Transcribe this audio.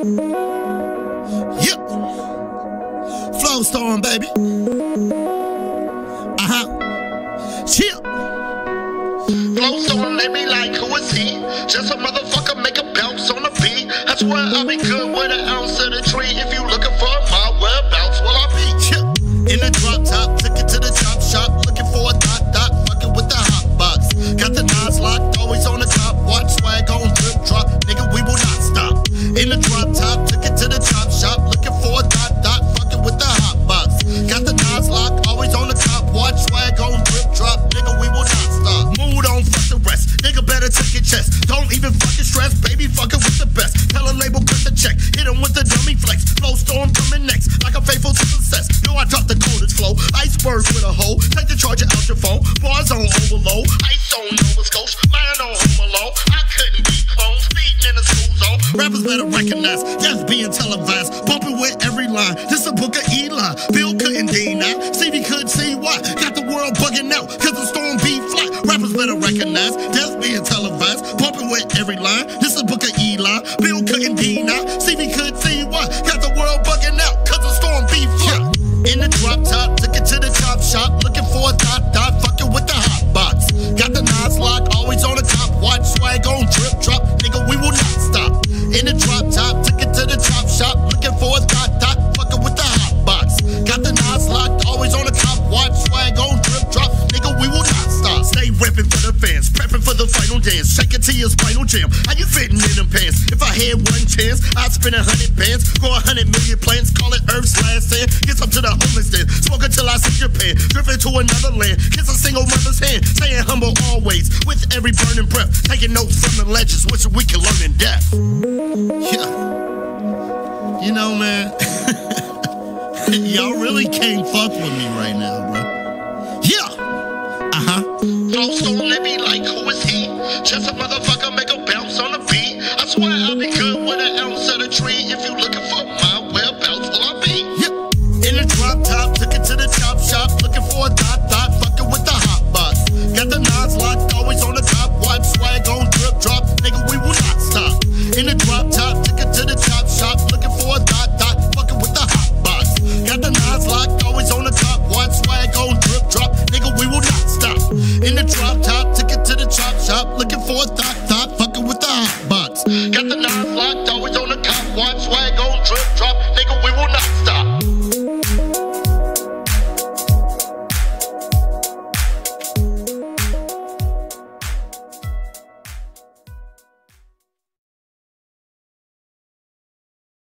Yep. Flow storm, baby. Chill. Flow storm, they be like, who is he? Just a motherfucker, make a bounce on the beat. I swear I'll be good with an ounce of the tree. If you looking for my whereabouts, will I be? Chill. In the drop top, took it to the chop shop, looking for a dot, fucking with the hot box. Got the knives locked, always on the top. Watch swag on drip drop, nigga, we will not stop. In the drop top, took it to the chop shop, looking for a dot, fucking with the hot box. Got the knives locked, always on the top. Watch swag on drip drop, nigga, we will not stop. Mood on, fuck the rest, nigga, better check your chest. Don't even fucking stress, baby, fucking with the best. Tell a label, cut the check, hit him with the dummy flex. Flow storm coming next, like I'm faithful to success. Know I drop the coldest flow, iceberg with a hole. Take the charger out your phone, bars on overload. Ice on Nova Scotia, man on Home Alone. I couldn't be clones, speeding in the school zone. Rappers better recognize, that's being televised. Bumping with every line, this a book of Eli. Bill couldn't deny, Stevie could see why. Got the world bugging out, cause the storm be fly. Rappers better recognize, that's being televised. Bumping with every line, this a book of Eli. Bill couldn't deny, Stevie could see why. Got the world bugging out, cause the storm be fly. In the drop top, took it to the chop shop, looking for a dot, fucking with the hot box. Got the knives locked, always on the top. Watch swag on drip drop, nigga, we will not stop. In the drop top, took it to the chop shop, looking for a dot, fucking with the hot box. Got the knives locked, always on the top. Watch swag on drip drop, nigga, we will not stop. Stay reppin' for the fans, prepping for the final dance. Shake it to your spinal jam. How you fitting in them pants? If I had one chance, I'd spend 100 bands, grow 100 million plants, call it Earth's last sand. Get some to the homeless then, smoke until I see Japan. Drifting to another land, kiss a single mother's hand. Staying humble always, with every burning breath. Taking notes from the legends, wishing we can learn in death. Yeah. You know, man, y'all really can't fuck with me right now, bro. Yeah. Flow storm, they be like, who is he? Just a motherfucker, make a bounce on the beat. I swear I'll be good with an ounce of the tree. If you looking for my whereabouts, will I be? Yep. In the drop top, took it to the chop shop, looking for a dot, fucking with the hot box. Got the knives locked, always on the top. Watch swag on drip drop, nigga, we will not stop. In the drop top, took it to the chop shop, looking for a dot, fucking with the hot box. Got the knives locked, always on the top. Watch swag on drip drop, nigga, we will not stop. In the drop top, took it to the chop shop, looking for a dot, fucking with the hot box. Got the knives locked, always on the top. Watch swag